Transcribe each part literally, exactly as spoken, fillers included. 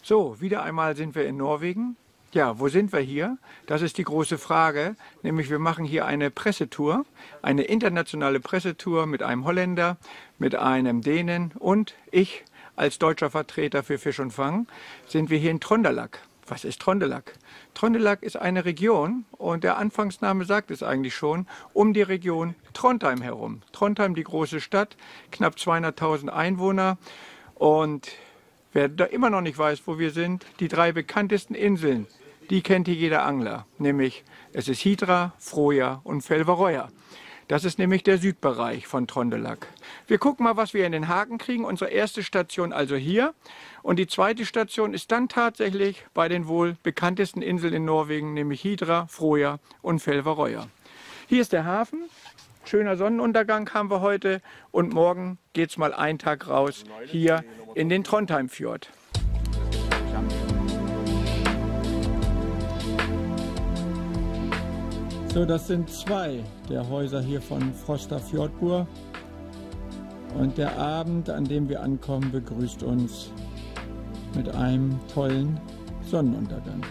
So, wieder einmal sind wir in Norwegen. Ja, wo sind wir hier? Das ist die große Frage, nämlich wir machen hier eine Pressetour, eine internationale Pressetour mit einem Holländer, mit einem Dänen und ich als deutscher Vertreter für Fisch und Fang sind wir hier in Trondelag. Was ist Trondelag? Trondelag ist eine Region und der Anfangsname sagt es eigentlich schon, um die Region Trondheim herum. Trondheim, die große Stadt, knapp zweihunderttausend Einwohner und wer da immer noch nicht weiß, wo wir sind, die drei bekanntesten Inseln, die kennt hier jeder Angler, nämlich es ist Hidra, Froja und Felverøya. Das ist nämlich der Südbereich von Trondelag. Wir gucken mal, was wir in den Haken kriegen. Unsere erste Station also hier und die zweite Station ist dann tatsächlich bei den wohl bekanntesten Inseln in Norwegen, nämlich Hidra, Froja und Felverøya. Hier ist der Hafen. Schöner Sonnenuntergang haben wir heute und morgen geht es mal einen Tag raus hier in den Trondheimfjord. So, das sind zwei der Häuser hier von Frosta Fjordbur und der Abend, an dem wir ankommen, begrüßt uns mit einem tollen Sonnenuntergang.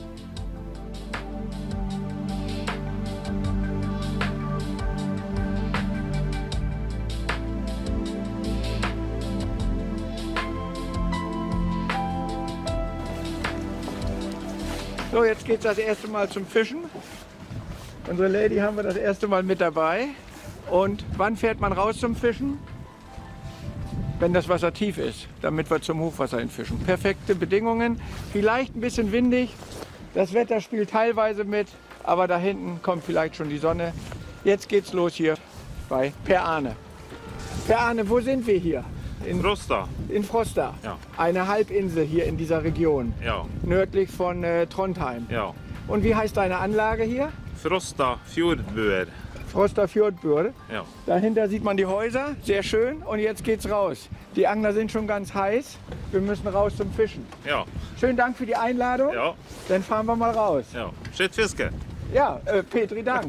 So, jetzt geht es das erste Mal zum Fischen. Unsere Lady haben wir das erste Mal mit dabei. Und wann fährt man raus zum Fischen? Wenn das Wasser tief ist, damit wir zum Hochwasser hin fischen. Perfekte Bedingungen, vielleicht ein bisschen windig. Das Wetter spielt teilweise mit, aber da hinten kommt vielleicht schon die Sonne. Jetzt geht's los hier bei Per Arne. Per Arne, wo sind wir hier? In Frosta. In Frosta, ja. Eine Halbinsel hier in dieser Region, ja. Nördlich von äh, Trondheim. Ja. Und wie heißt deine Anlage hier? Frosta Fjordbur. Frosta Fjordbur. Ja. Dahinter sieht man die Häuser, sehr schön. Und jetzt geht's raus. Die Angler sind schon ganz heiß. Wir müssen raus zum Fischen. Ja. Schönen Dank für die Einladung. Ja. Dann fahren wir mal raus. Ja. Schön Fiske. Ja, äh, Petri, Dank.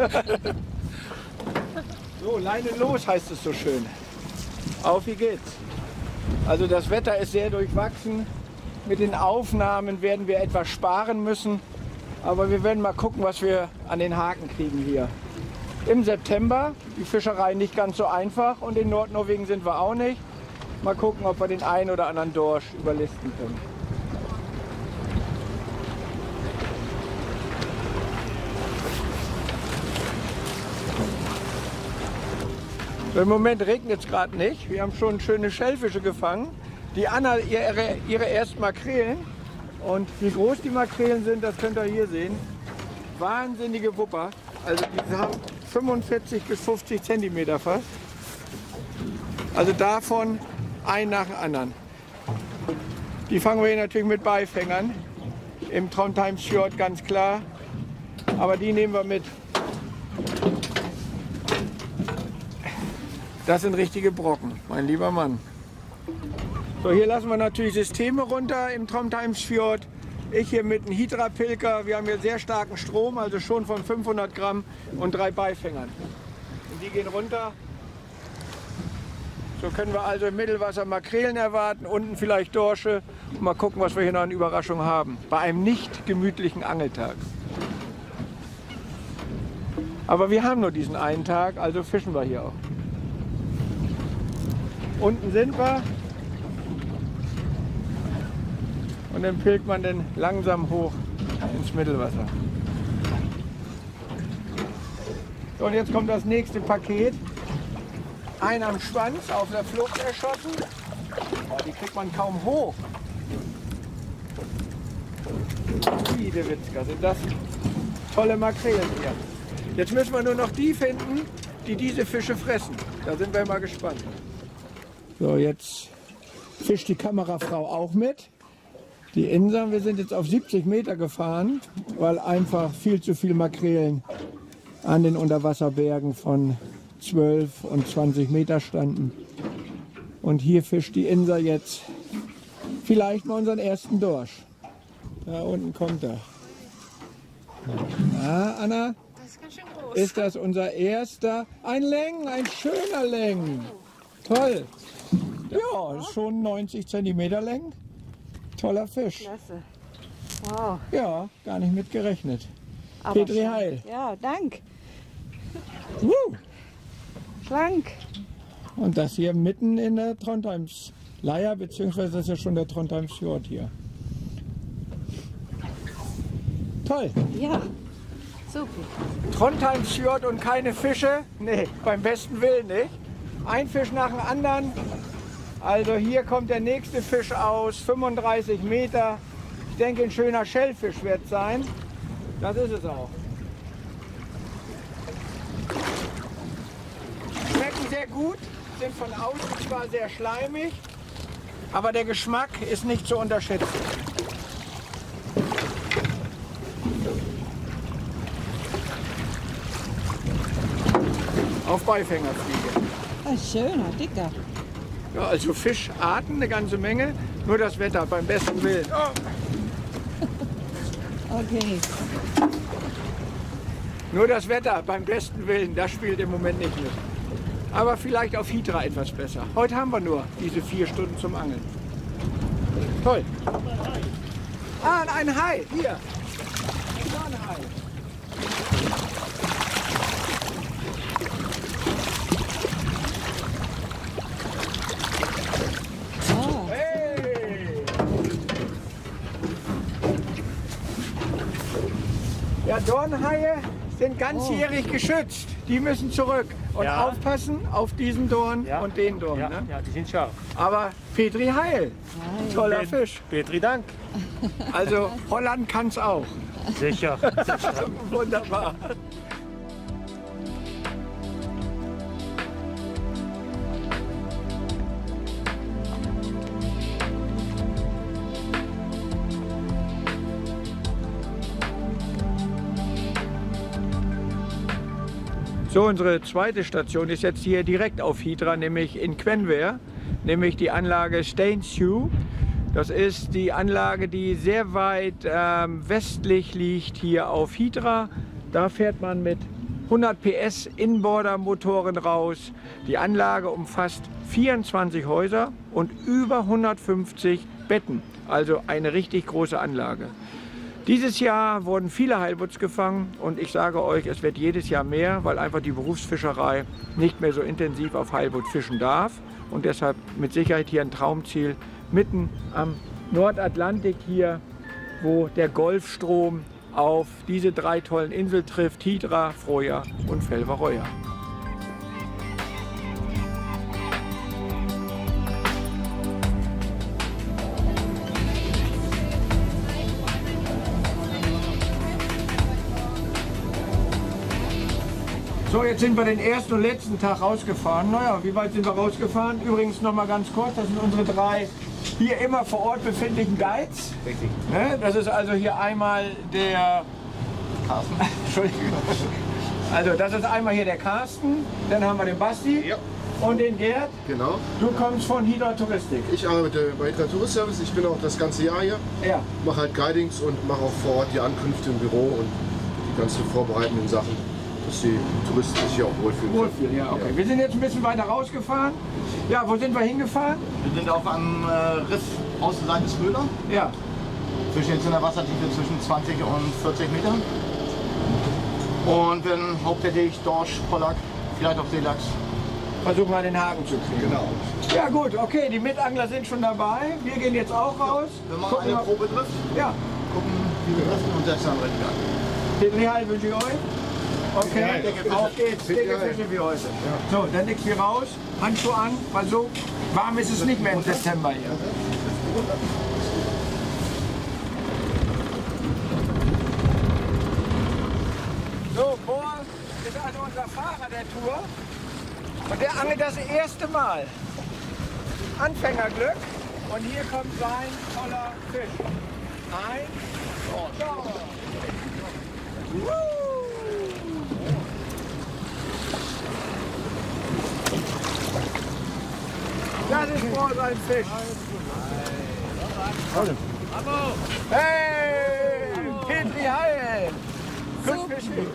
So, Leine los heißt es so schön. Auf wie geht's. Also das Wetter ist sehr durchwachsen. Mit den Aufnahmen werden wir etwas sparen müssen. Aber wir werden mal gucken, was wir an den Haken kriegen hier. Im September, die Fischerei nicht ganz so einfach und in Nordnorwegen sind wir auch nicht. Mal gucken, ob wir den einen oder anderen Dorsch überlisten können. Im Moment regnet es gerade nicht. Wir haben schon schöne Schellfische gefangen. Die Anna ihre, ihre ersten Makrelen. Und wie groß die Makrelen sind, das könnt ihr hier sehen. Wahnsinnige Wupper. Also die haben fünfundvierzig bis fünfzig Zentimeter fast. Also davon ein nach dem anderen. Die fangen wir hier natürlich mit Beifängern. Im Trondheimsfjord ganz klar. Aber die nehmen wir mit. Das sind richtige Brocken, mein lieber Mann. So, hier lassen wir natürlich Systeme runter im Trondheimsfjord. Ich hier mit einem Hidra-Pilker. Wir haben hier sehr starken Strom, also schon von fünfhundert Gramm und drei Beifängern. Und die gehen runter. So können wir also im Mittelwasser Makrelen erwarten, unten vielleicht Dorsche. Und mal gucken, was wir hier noch an Überraschung haben. Bei einem nicht gemütlichen Angeltag. Aber wir haben nur diesen einen Tag, also fischen wir hier auch. Unten sind wir. Und dann pilgt man den langsam hoch ins Mittelwasser. So, und jetzt kommt das nächste Paket. Ein am Schwanz auf der Flucht erschossen. Oh, die kriegt man kaum hoch. Wie Witzka, sind das tolle Makrelen hier. Jetzt müssen wir nur noch die finden, die diese Fische fressen. Da sind wir mal gespannt. So, jetzt fischt die Kamerafrau auch mit. Die Insa, wir sind jetzt auf siebzig Meter gefahren, weil einfach viel zu viele Makrelen an den Unterwasserbergen von zwölf und zwanzig Meter standen. Und hier fischt die Insa jetzt vielleicht mal unseren ersten Dorsch. Da unten kommt er. Na, Anna? Das ist ganz schön groß. Ist das unser erster? Ein Leng, ein schöner Leng. Toll. Ja, ist schon neunzig Zentimeter Längen. Toller Fisch. Klasse. Wow. Ja, gar nicht mit gerechnet. Aber Petri schlank. Heil. Ja, dank. Woo! Schlank. Und das hier mitten in der Trondheimsleier, beziehungsweise das ist ja schon der Trondheimsfjord hier. Toll. Ja, super. Trondheimsfjord und keine Fische? Nee, beim besten Willen nicht. Ein Fisch nach dem anderen. Also hier kommt der nächste Fisch aus, fünfunddreißig Meter. Ich denke, ein schöner Schellfisch wird es sein. Das ist es auch. Schmecken sehr gut, sind von außen zwar sehr schleimig, aber der Geschmack ist nicht zu unterschätzen. Auf Beifängerfliege. Ein schöner, dicker. Ja, also Fischarten eine ganze Menge, nur das Wetter beim besten Willen. Oh. Okay. Nur das Wetter beim besten Willen, das spielt im Moment nicht mit. Aber vielleicht auf Hydra etwas besser. Heute haben wir nur diese vier Stunden zum Angeln. Toll. Ah, ein Hai, hier. Ein Dornhai. Oh, Hey! Ja, Dornhaie sind ganzjährig geschützt. Die müssen zurück. Und Ja. aufpassen auf diesen Dorn Ja. und den Dorn. Ja, Ne? ja, die sind scharf. Aber Petri Heil, toller Ben- Fisch. Petri Dank. Also Holland kann es auch. Sicher. Wunderbar. So, unsere zweite Station ist jetzt hier direkt auf Hydra, nämlich in Quenver, nämlich die Anlage Stainshew. Das ist die Anlage, die sehr weit ähm, westlich liegt hier auf Hydra. Da fährt man mit hundert P S Inboarder-Motoren raus. Die Anlage umfasst vierundzwanzig Häuser und über hundertfünfzig Betten. Also eine richtig große Anlage. Dieses Jahr wurden viele Heilwurz gefangen und ich sage euch, es wird jedes Jahr mehr, weil einfach die Berufsfischerei nicht mehr so intensiv auf Heilwurz fischen darf und deshalb mit Sicherheit hier ein Traumziel mitten am Nordatlantik hier, wo der Golfstrom auf diese drei tollen Inseln trifft, Hydra, Frøya und Felverøya. So, jetzt sind wir den ersten und letzten Tag rausgefahren. Naja, wie weit sind wir rausgefahren? Übrigens noch mal ganz kurz, das sind unsere drei hier immer vor Ort befindlichen Guides. Richtig. Ne? Das ist also hier einmal der... Carsten. Entschuldigung. Also das ist einmal hier der Carsten, dann haben wir den Basti Ja. und den Gerd. Genau. Du kommst von Hydra Touristik. Ich arbeite bei Hydra Tourist Service. Ich bin auch das ganze Jahr hier. Ja. Mache halt Guidings und mache auch vor Ort die Ankünfte im Büro und die ganzen vorbereitenden Sachen, dass die Touristen sich hier auch wohlfühlen. Wohlfühl, ja, okay. Wir sind jetzt ein bisschen weiter rausgefahren. Ja, wo sind wir hingefahren? Wir sind auf einem äh, Riff Außenseite des Müller. Ja. Zwischen jetzt in der Wassertiefe zwischen zwanzig und vierzig Metern. Und dann hauptsächlich Dorsch, Pollack, vielleicht auch Seelachs. Versuchen wir den Haken zu kriegen. Genau. Ja gut, okay, die Mitangler sind schon dabei. Wir gehen jetzt auch raus. Wir machen Gucken eine mal- Probedrift, Ja, gucken, wie wir driften und setzen dann richtig an. den Heil wünsche ich euch. Okay, Dicke auf Fische. geht's. Dicke Fische wie heute. So, dann nix wie raus. Handschuhe an, weil so warm ist es nicht mehr im September hier. So, Bohr ist also unser Fahrer der Tour. Und der angelt das erste Mal. Anfängerglück. Und hier kommt sein toller Fisch. Ein Dorsch. Woo! Das ist Bohr sein Fisch. Hey! Petri Heil! Gut Fischen.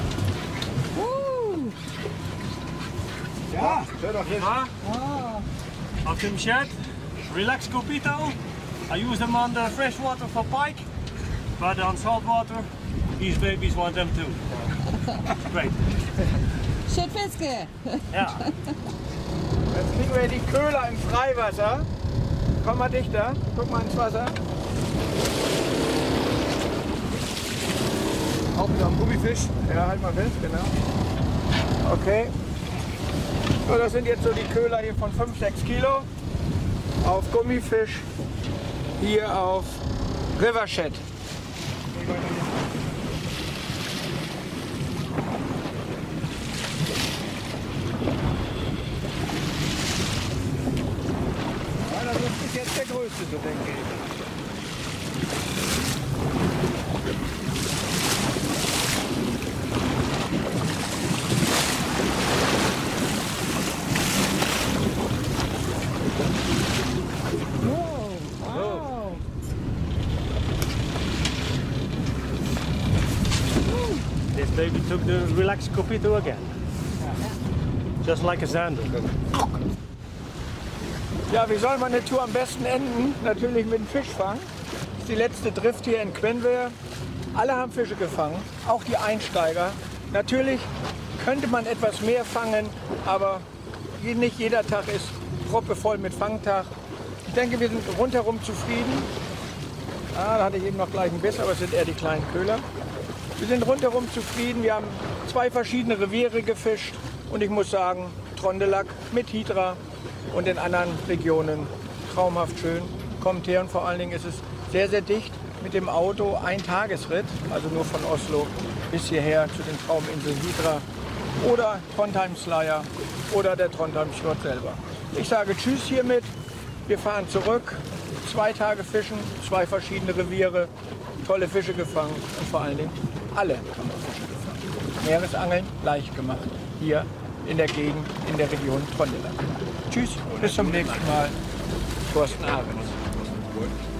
Uh, Ja, Schöner Fisch. ja. oh, Auf dem Shed, Relax Copito. I use them on the fresh water for pike, but on salt water, these babies want them too. Great. Schön Fiske. Ja. Jetzt kriegen wir die Köhler im Freiwasser. Komm mal dichter, guck mal ins Wasser. Auch wieder am Gummifisch. Ja, halt mal fest, genau. Okay. So, das sind jetzt so die Köhler hier von fünf, sechs Kilo auf Gummifisch hier auf Rivershed. Ja, das ist jetzt der größte, so denke ich. This baby took the Relax Copito again. Just like a sander. Ja, wie soll meine Tour am besten enden? Natürlich mit dem Fischfang. Das ist die letzte Drift hier in Quenville. Alle haben Fische gefangen, auch die Einsteiger. Natürlich könnte man etwas mehr fangen, aber nicht jeder Tag ist proppevoll mit Fangtag. Ich denke, wir sind rundherum zufrieden. Ah, da hatte ich eben noch gleich einen Biss, aber es sind eher die kleinen Köhler. Wir sind rundherum zufrieden. Wir haben zwei verschiedene Reviere gefischt und ich muss sagen, Trondelag mit Hydra und in anderen Regionen traumhaft schön. Kommt her und vor allen Dingen ist es sehr, sehr dicht mit dem Auto. Ein Tagesritt, also nur von Oslo bis hierher zu den Trauminseln Hydra oder Trondheim Slayer oder der Trondheim Fjord selber. Ich sage Tschüss hiermit. Wir fahren zurück. Zwei Tage fischen, zwei verschiedene Reviere, tolle Fische gefangen und vor allen Dingen alle haben Fische gefangen. Meeresangeln leicht gemacht, hier in der Gegend, in der Region Trondelag. Tschüss, bis zum nächsten Mal. Thorsten Ahrens.